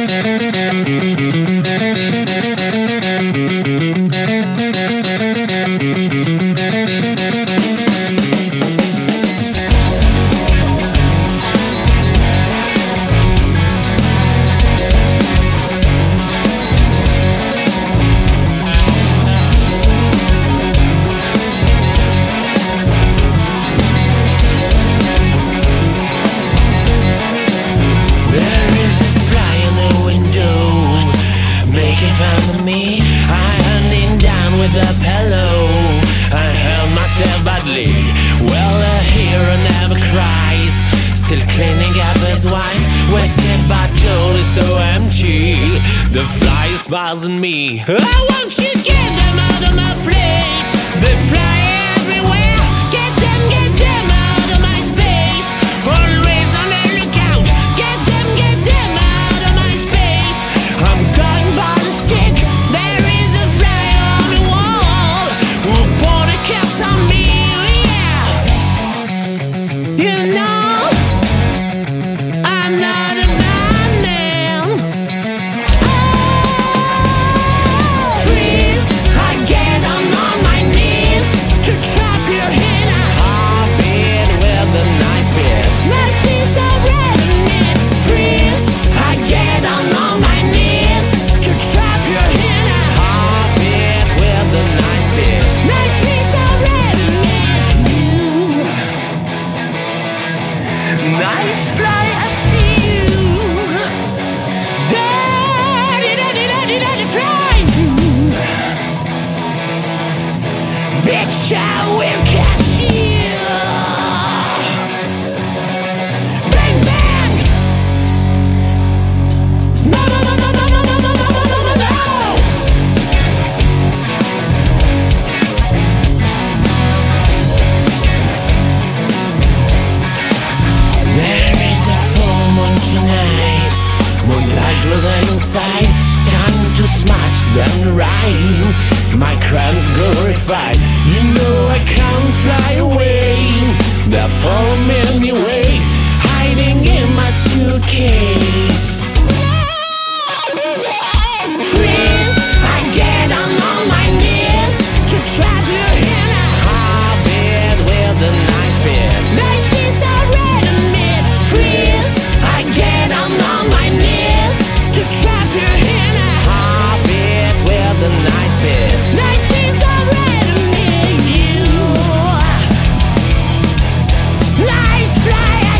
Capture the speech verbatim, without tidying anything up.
Me, I hunting down with a pillow. I hurt myself badly. Well, a hero never cries. Still cleaning up his wines. Wasted bottle is so empty. The fly is buzzing me. I want you get them out of my place. They fly everywhere. Get them, get them out of my space. Always on the lookout. Get them, get them out of my space. I'm going by the stick. There is a fly on the wall who put a kiss on me, yeah. You know, I'm not a bad man. Oh, freeze, I get on, on my knees to trap you in a heartbeat with a nice piece. Nice piece of red meat. Freeze, I get on, on my knees to trap you in a heartbeat with a nice piece. Nice piece of red meat. Nice fly, I see you. Daddy, daddy, daddy, daddy, fly. Bitch, I will catch you. Bang, bang. No, no, no, no, no, no, no, no, no, no, no, no. There is a full moon tonight. Moonlight glowing inside. Time to smash them right. My crimes glorified. You know I can't fly away. They follow me anyway. Hiding in my suitcase. Freeze, I get on all my knees to trap you in a heartbeat with a nice piece. Nice piece of red meat. Freeze, I get on all my knees to trap you in a heartbeat with a nice piece. Nice piece of red meat. You nice fly.